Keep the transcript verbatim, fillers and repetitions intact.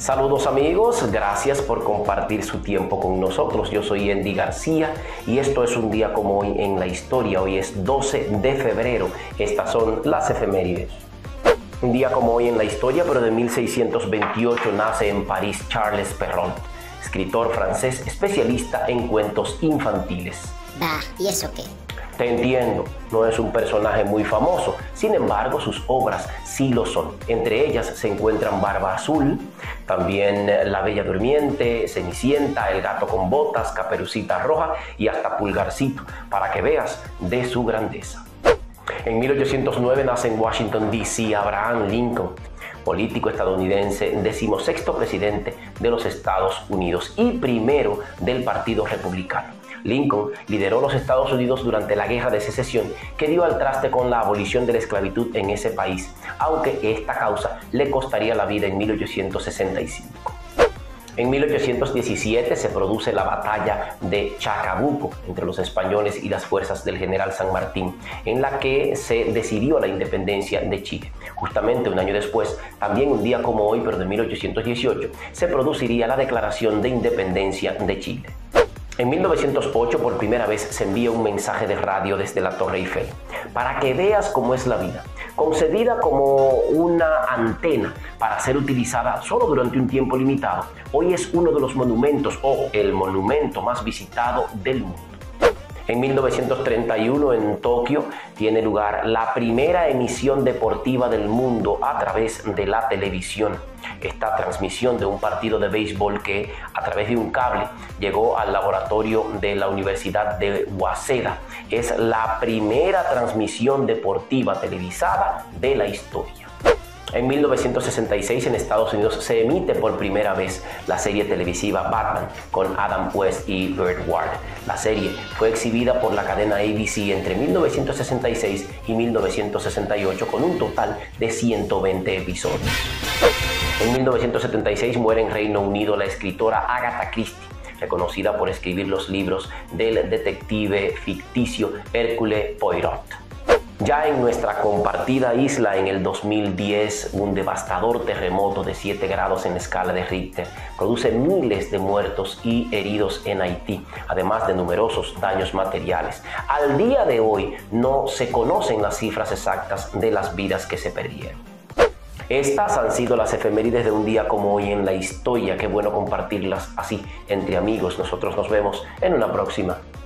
Saludos amigos, gracias por compartir su tiempo con nosotros. Yo soy Andy García y esto es un día como hoy en la historia. Hoy es doce de febrero. Estas son las efemérides. Un día como hoy en la historia, pero de mil seiscientos veintiocho, nace en París Charles Perrault, escritor francés especialista en cuentos infantiles. Bah, ¿y eso qué? Te entiendo, no es un personaje muy famoso, sin embargo sus obras sí lo son. Entre ellas se encuentran Barba Azul, también La Bella Durmiente, Cenicienta, El Gato con Botas, Caperucita Roja y hasta Pulgarcito, para que veas de su grandeza. En mil ochocientos nueve nace en Washington, D C Abraham Lincoln, político estadounidense, decimosexto presidente de los Estados Unidos y primero del Partido Republicano. Lincoln lideró los Estados Unidos durante la Guerra de Secesión, que dio al traste con la abolición de la esclavitud en ese país, aunque esta causa le costaría la vida en mil ochocientos sesenta y cinco. En mil ochocientos diecisiete se produce la batalla de Chacabuco entre los españoles y las fuerzas del general San Martín, en la que se decidió la independencia de Chile. Justamente un año después, también un día como hoy, pero de mil ochocientos dieciocho, se produciría la Declaración de Independencia de Chile. En mil novecientos ocho, por primera vez, se envía un mensaje de radio desde la Torre Eiffel, para que veas cómo es la vida, concebida como una antena para ser utilizada solo durante un tiempo limitado. Hoy es uno de los monumentos o el monumento más visitado del mundo. En mil novecientos treinta y uno, en Tokio, tiene lugar la primera emisión deportiva del mundo a través de la televisión. Esta transmisión de un partido de béisbol que, a través de un cable, llegó al laboratorio de la Universidad de Waseda. Es la primera transmisión deportiva televisada de la historia. En mil novecientos sesenta y seis, en Estados Unidos, se emite por primera vez la serie televisiva Batman con Adam West y Burt Ward. La serie fue exhibida por la cadena A B C entre mil novecientos sesenta y seis y mil novecientos sesenta y ocho con un total de ciento veinte episodios. En mil novecientos setenta y seis muere en Reino Unido la escritora Agatha Christie, reconocida por escribir los libros del detective ficticio Hercule Poirot. Ya en nuestra compartida isla, en el dos mil diez, un devastador terremoto de siete grados en la escala de Richter produce miles de muertos y heridos en Haití, además de numerosos daños materiales. Al día de hoy no se conocen las cifras exactas de las vidas que se perdieron. Estas han sido las efemérides de un día como hoy en la historia. Qué bueno compartirlas así entre amigos. Nosotros nos vemos en una próxima.